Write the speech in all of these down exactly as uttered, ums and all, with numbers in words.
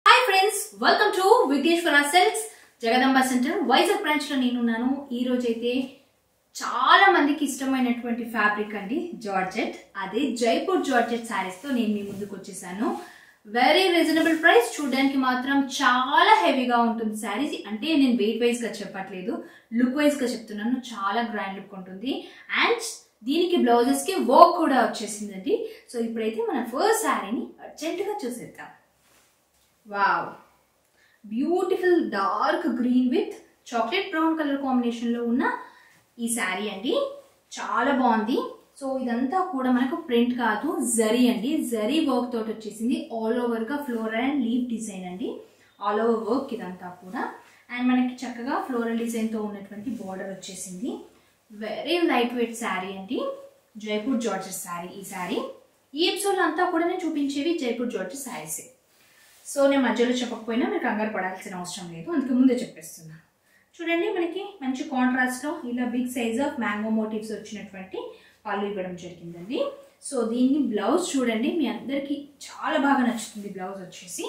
Hi friends, welcome to Vighneshwara silks Jagadamba centre Vizag branch లో నేనున్నాను. ఈ రోజు అయితే చాలా మందికి ఇష్టమైనటువంటి ఫ్యాబ్రిక్ అండి జార్జెట్. అదే జైపూర్ జార్జెట్ సారీస్ తో నేను మీ ముందుకు వచ్చేసాను. వెరీ రీజనబుల్ ప్రైస్, చూడడానికి మాత్రం చాలా హెవీగా ఉంటుంది సారీస్. అంటే నేను వెయిట్ వైజ్ గా చెప్పట్లేదు, లుక్ వైజ్ గా చెప్తున్నాను. చాలా గ్రాండ్ లుక్ ఉంటుంది అండ్ దీనికి బ్లౌజెస్ కి వర్క్ కూడా వచ్చేసిందండి. సో ఇప్పుడైతే మన ఫస్ట్ శారీని అర్జెంట్ గా చూసేద్దాం. Wow, beautiful dark green with chocolate brown colour combination లో ఉన్న ఈ శారీ అండి. చాలా బాగుంది. సో ఇదంతా కూడా మనకు ప్రింట్ కాదు, జరీ అండి. జరీ వర్క్ తోటి వచ్చేసింది. ఆల్ ఓవర్ గా ఫ్లోరల్ అండ్ లీఫ్ డిజైన్ అండి. ఆల్ ఓవర్ వర్క్ ఇదంతా కూడా. అండ్ మనకి చక్కగా ఫ్లోరల్ డిజైన్ తో ఉన్నటువంటి బార్డర్ వచ్చేసింది. వెరీ లైట్ వెయిట్ శారీ అండి, జైపూర్ జార్జెట్ శారీ. ఈ శారీ ఈ ఎపిసోడ్ అంతా కూడా నేను చూపించేవి జైపూర్ జార్జెట్ శారీసే. సో నేను మధ్యలో చెప్పకపోయినా మీరు కంగారు పడాల్సిన అవసరం లేదు, అందుకే ముందే చెప్పేస్తున్నాను. చూడండి, మనకి మంచి కాంట్రాస్ట్ లో ఇలా big size of mango motifs వచ్చినటువంటి పళ్ళు ఇవ్వడం జరిగిందండి. సో దీన్ని బ్లౌజ్ చూడండి, మీ అందరికి చాలా బాగా నచ్చుతుంది. బ్లౌజ్ వచ్చేసి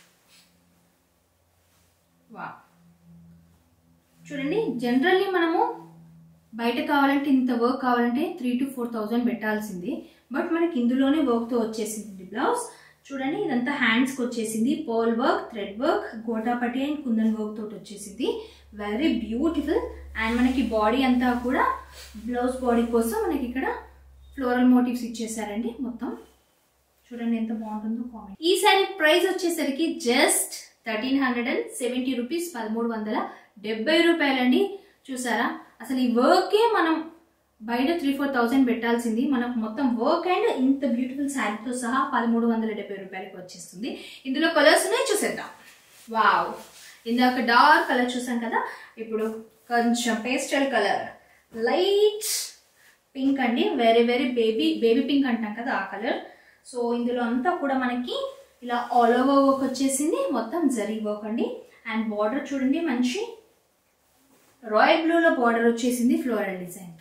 వా చూడండి, జనరల్లీ మనము బయట కావాలంటే ఇంత వర్క్ కావాలంటే త్రీ టు ఫోర్ థౌజండ్ పెట్టాల్సింది. బట్ మనకి ఇందులోనే వర్క్తో వచ్చేసింది బ్లౌజ్. చూడండి, ఇదంతా హ్యాండ్స్కి వచ్చేసింది. Pearl work, thread work, gotapatti and kundan work తోటి వచ్చేసింది. Very beautiful. అండ్ మనకి బాడీ అంతా కూడా బ్లౌజ్ బాడీ కోసం మనకి ఇక్కడ ఫ్లోరల్ మోటివ్స్ ఇచ్చేసారండి మొత్తం. చూడండి ఎంత బాగుంటుందో కామెంట్. ఈ సారీ ప్రైస్ వచ్చేసరికి just thirteen hundred and seventy rupees పదమూడు వందల డెబ్బై రూపాయలండి. చూసారా, అసలు ఈ వర్కే మనం బయట త్రీ ఫోర్ థౌసండ్ పెట్టాల్సింది, మనకు మొత్తం వర్క్ అండ్ ఇంత బ్యూటిఫుల్ శారీతో సహా పదమూడు వందల డెబ్బై రూపాయలకి వచ్చేస్తుంది. ఇందులో కలర్స్ ఉన్నాయి, చూసేద్దాం. వావ్, ఇందాక డార్క్ కలర్ చూసాం కదా, ఇప్పుడు కొంచెం పేస్టల్ కలర్, లైట్ పింక్ అండి. Very very baby baby pink అంటాం కదా ఆ కలర్. సో ఇందులో అంతా కూడా మనకి ఇలా ఆల్ ఓవర్ వర్క్ వచ్చేసింది, మొత్తం జరీ వర్క్ అండి. అండ్ బార్డర్ చూడండి, మంచి రాయల్ బ్లూలో బార్డర్ వచ్చేసింది ఫ్లోరల్ డిజైన్తో.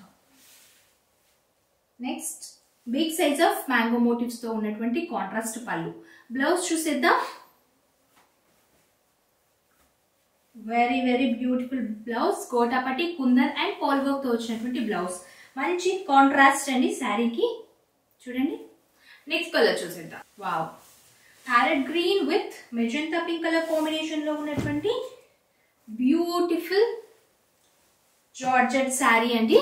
Next big size of mango motifs తో ఉన్నటువంటి కాంట్రాస్ట్ పళ్ళు. బ్లౌజ్ చూసేద్దాం. Very very beautiful blouse, gotapatti, kundan and pearl work తో వచ్చినటువంటి బ్లౌజ్. మంచి కాంట్రాస్ట్ అండి శారీకి. చూడండి, నెక్స్ట్ కలర్ చూసేద్దాం. Wow, parrot green with magenta pink colour combination లో ఉన్నటువంటి బ్యూటిఫుల్ జార్జెట్ శారీ అండి.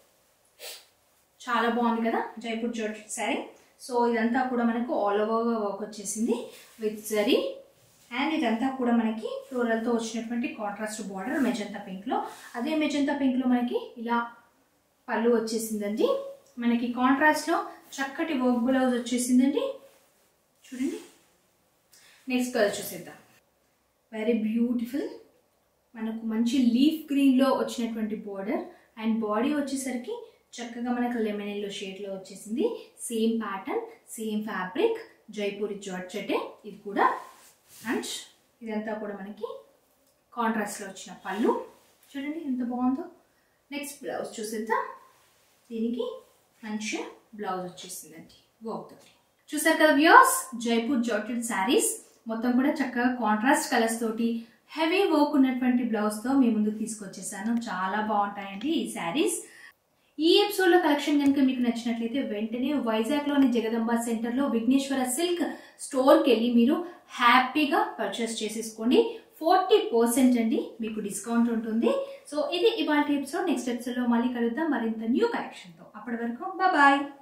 చాలా బాగుంది కదా జైపూర్ జార్జెట్ శారీ. సో ఇదంతా కూడా మనకు ఆల్ ఓవర్గా వర్క్ వచ్చేసింది విత్ జరీ. అండ్ ఇదంతా కూడా మనకి ఫ్లోరల్తో వచ్చినటువంటి కాంట్రాస్ట్ బార్డర్ మెజంతా పింక్లో. అదే మెజంతా పింక్లో మనకి ఇలా పళ్ళు వచ్చేసిందండి. మనకి కాంట్రాస్ట్లో చక్కటి వర్క్ బ్లౌజ్ వచ్చేసిందండి. చూడండి, నెక్స్ట్ కలర్ చూసేద్దాం. వెరీ బ్యూటిఫుల్, మనకు మంచి లీఫ్ గ్రీన్లో వచ్చినటువంటి బార్డర్. అండ్ బాడీ వచ్చేసరికి చక్కగా మనకు లెమన్ ఎల్లో షేడ్లో వచ్చేసింది. Same pattern, same fabric, Jaipuri జార్జెటే ఇది కూడా. అండ్ ఇదంతా కూడా మనకి కాంట్రాస్ట్లో వచ్చిన పళ్ళు. చూడండి ఎంత బాగుందో. నెక్స్ట్ బ్లౌజ్ చూసేద్దాం. దీనికి మంచి బ్లౌజ్ వచ్చేసిందండి వర్క్. చూసారు కదా వ్యూయర్స్, జైపూర్ జార్జెట్ శారీస్ మొత్తం కూడా చక్కగా కాంట్రాస్ట్ కలర్స్ తోటి హెవీ వర్క్ ఉన్నటువంటి బ్లౌజ్తో మీ ముందుకు తీసుకొచ్చేసాను. చాలా బాగుంటాయండి ఈ శారీస్. ఈ ఎపిసోడ్ లో కలెక్షన్ కనుక మీకు నచ్చినట్లయితే వెంటనే వైజాగ్ లోని జగదంబ సెంటర్ లో విఘ్నేశ్వర సిల్క్ స్టోర్ కి వెళ్ళి మీరు హ్యాపీగా పర్చేస్ చేసేసుకోండి. ఫార్టీ పర్సెంట్ అండి మీకు డిస్కౌంట్ ఉంటుంది. సో ఇది ఇవాళ ఎపిసోడ్. నెక్స్ట్ ఎపిసోడ్ లో మళ్ళీ కలుద్దాం మరింత న్యూ కలెక్షన్ తో. అప్పటి వరకు బాయ్.